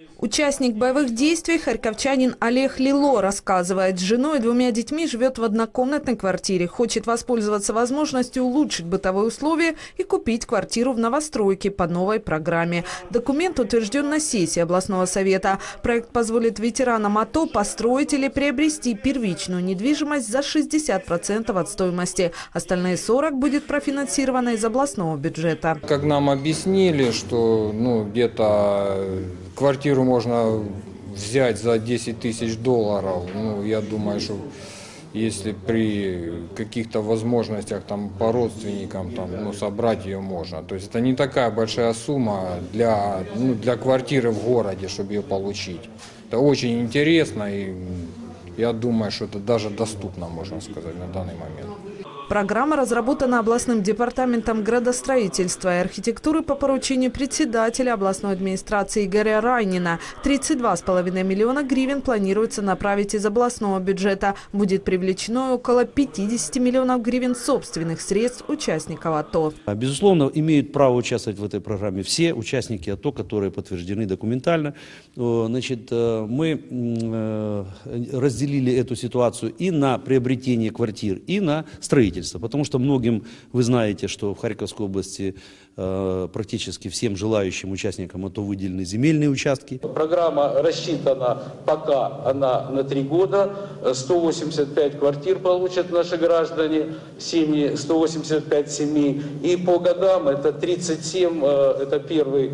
Участник боевых действий, харьковчанин Олег Лило, рассказывает, с женой и 2 детьми живет в однокомнатной квартире. Хочет воспользоваться возможностью улучшить бытовые условия и купить квартиру в новостройке по новой программе. Документ утвержден на сессии областного совета. Проект позволит ветеранам АТО построить или приобрести первичную недвижимость за 60% от стоимости. Остальные 40% будет профинансировано из областного бюджета. Как нам объяснили, что где-то квартиру можно взять за 10 тысяч долларов. Я думаю, что если при каких-то возможностях по родственникам собрать ее можно. То есть это не такая большая сумма для квартиры в городе, чтобы ее получить. Это очень интересно, и я думаю, что это даже доступно, можно сказать, на данный момент. Программа разработана областным департаментом градостроительства и архитектуры по поручению председателя областной администрации Игоря Райнина. 32,5 миллиона гривен планируется направить из областного бюджета. Будет привлечено около 50 миллионов гривен собственных средств участников АТО. Безусловно, имеют право участвовать в этой программе все участники АТО, которые подтверждены документально. Значит, мы разделили эту ситуацию и на приобретение квартир, и на строительство. Потому что многим, вы знаете, что в Харьковской области практически всем желающим участникам АТО выделены земельные участки. Программа рассчитана пока она на 3 года. 185 квартир получат наши граждане, семьи, 185 семей. И по годам это 37, это первый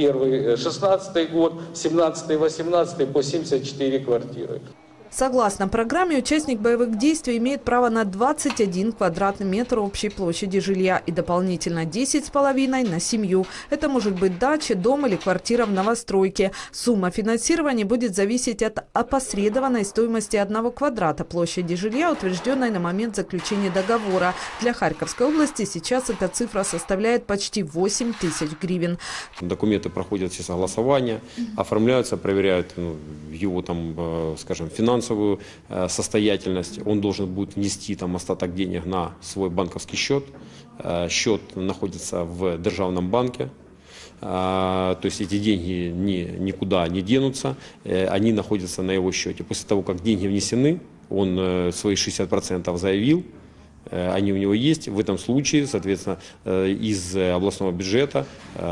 16-й год, 17-й, 18-й по 74 квартиры. Согласно программе, участник боевых действий имеет право на 21 квадратный метр общей площади жилья и дополнительно 10,5 на семью. Это может быть дача, дом или квартира в новостройке. Сумма финансирования будет зависеть от опосредованной стоимости 1 квадрата площади жилья, утвержденной на момент заключения договора. Для Харьковской области сейчас эта цифра составляет почти 8 тысяч гривен. Документы проходят все согласования, оформляются, проверяют его скажем, финансовую состоятельность. Он должен будет внести остаток денег на свой банковский счет. Счет находится в Державном банке. То есть эти деньги никуда не денутся, они находятся на его счете. После того, как деньги внесены, он свои 60% заявил, они у него есть. В этом случае, соответственно, из областного бюджета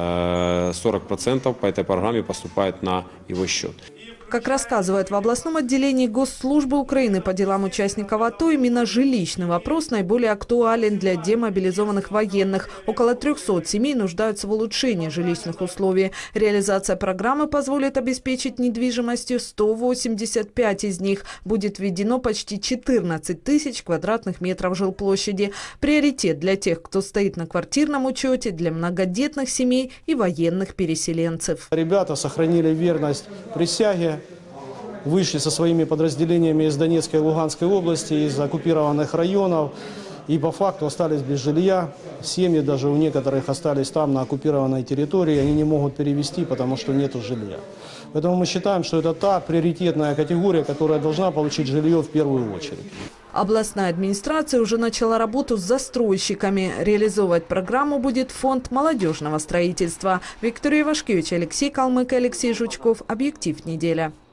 40% по этой программе поступает на его счет. Как рассказывают в областном отделении Госслужбы Украины по делам участников АТО, именно жилищный вопрос наиболее актуален для демобилизованных военных. Около 300 семей нуждаются в улучшении жилищных условий. Реализация программы позволит обеспечить недвижимостью 185 из них. Будет введено почти 14 тысяч квадратных метров жилплощади. Приоритет для тех, кто стоит на квартирном учете, для многодетных семей и военных переселенцев. Ребята сохранили верность присяге. Вышли со своими подразделениями из Донецкой и Луганской области, из оккупированных районов. И по факту остались без жилья. Семьи даже у некоторых остались там, на оккупированной территории. Они не могут перевести, потому что нет жилья. Поэтому мы считаем, что это та приоритетная категория, которая должна получить жилье в первую очередь. Областная администрация уже начала работу с застройщиками. Реализовывать программу будет фонд молодежного строительства. Виктория Вашкевич, Алексей Калмык, Алексей Жучков. Объектив недели.